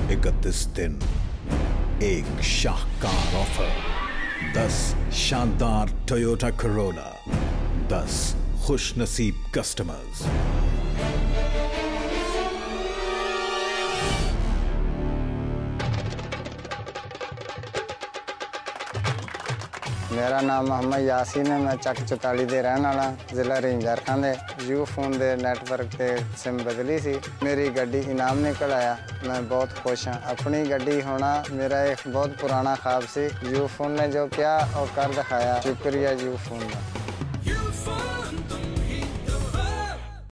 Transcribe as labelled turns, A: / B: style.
A: 31 दिन, एक शाहकार ऑफर। 10 शानदार टोयोटा करोला, 10 खुश नसीब कस्टमर्स।
B: मेरा नाम मोहम्मद यासीन है। मैं चक 44 के रहने वाला, जिला रहीम यार खान है। यूफोन के नैटवर्क से सिम बदली सी, मेरी गड्डी इनाम निकल आया। मैं बहुत खुश हाँ। अपनी गड्डी होना मेरा एक बहुत पुराना ख्वाब सी। यूफोन ने जो किया और कर दिखाया, शुक्रिया यूफोन का।